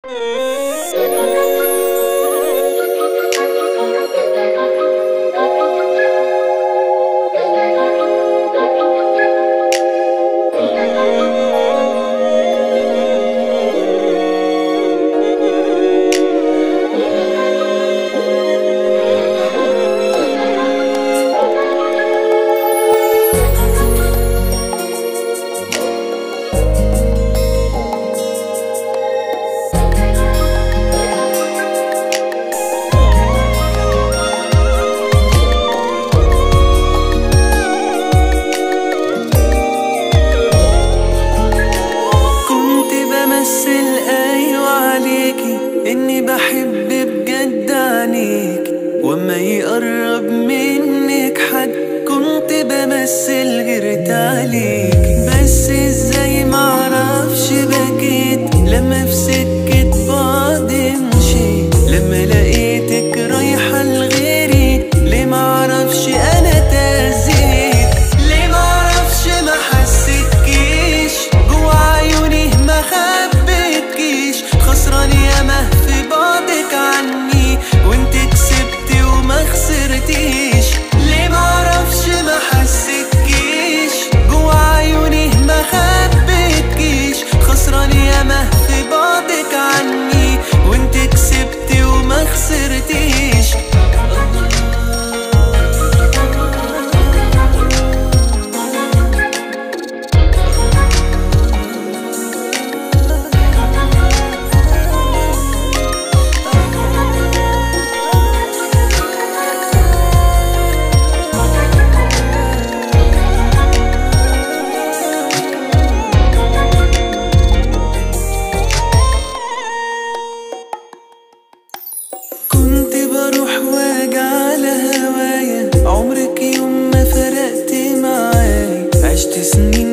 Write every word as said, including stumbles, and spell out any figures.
إني بحب بجد عنيك، وما يقرب منك حد كنت بمثل غيرت عليك. بس ازاي معرفش بكيت لما في سكة بعض مشيت، لما لقيتك رايحة لغيري ليه معرفش أنا تأذيت، ليه معرفش ما حسيتكيش جوا عيوني ما خبيتكيش. خسران ياما في بعدك عني وانت كسبتي وما خسرتيش، ليه معرفش ما حسيتكيش جوا عيوني ما خبيتكيش. خسران ياما في بعدك عني وانت كسبتي وما خسرتيش. كنت بروح واجي على هوايا، عمرك يوم ما فرقت معايا. عشت سنين